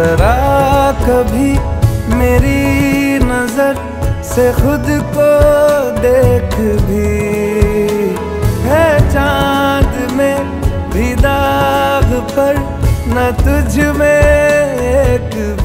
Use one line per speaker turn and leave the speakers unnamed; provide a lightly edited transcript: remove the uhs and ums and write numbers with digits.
जरा कभी मेरी नजर से खुद को देख भी, है चांद में भी दाग पर न तुझ में एक